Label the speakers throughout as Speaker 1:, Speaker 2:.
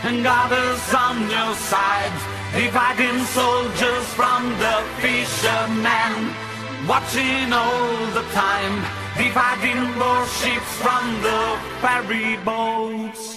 Speaker 1: and God is on your side, dividing soldiers from the fishermen, watching all the time, dividing warships from the ferry boats.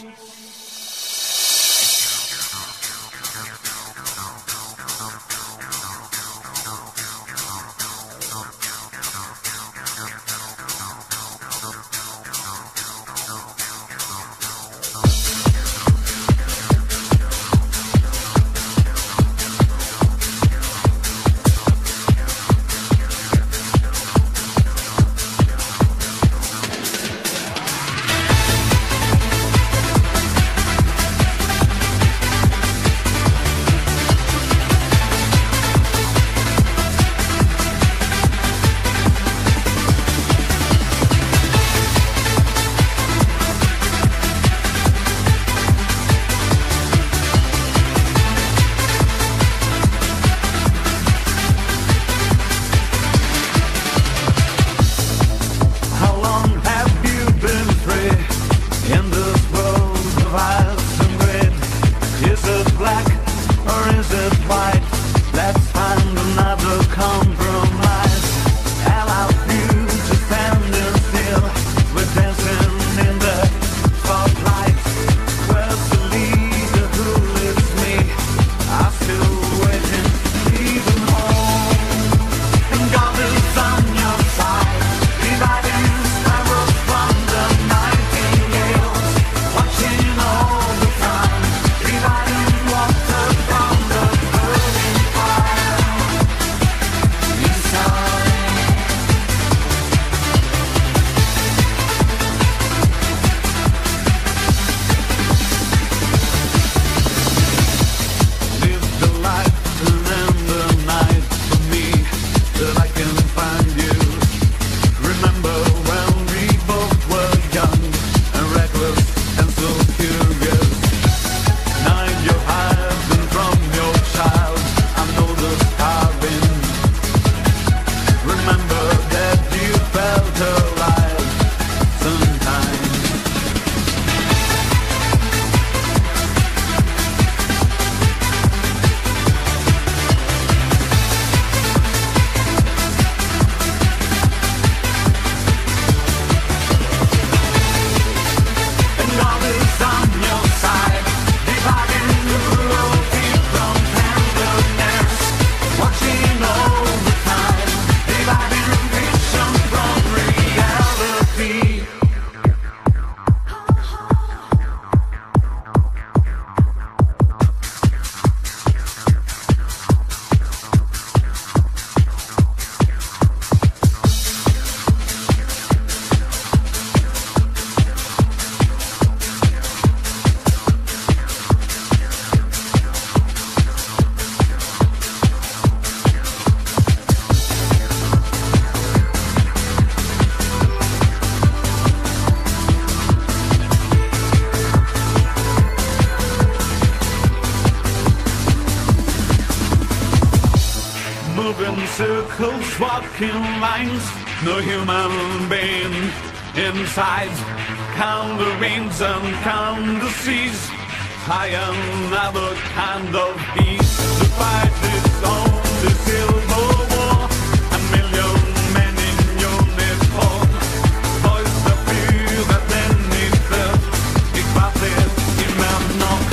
Speaker 2: Circles, walking lines, no human being inside. Count the winds and count the seas. I am another kind of beast. The fight is on the silver war. A million men in uniform. Voice the fear that then is there. Ik was it in my knock.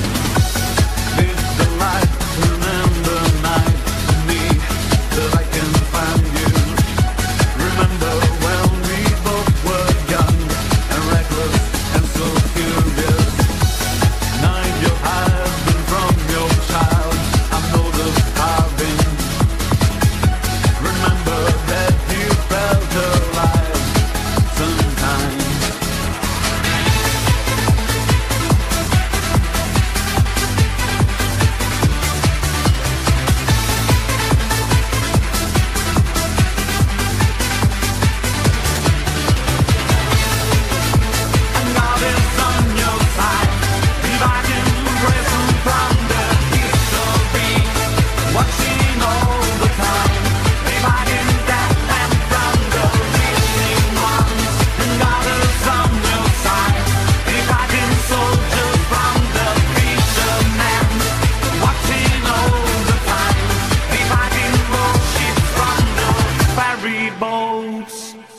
Speaker 2: Live the light and the night to me. That I can find you. Remember when we both were young and reckless and so curious. Nine your husband from your child. I know the carving. country boats.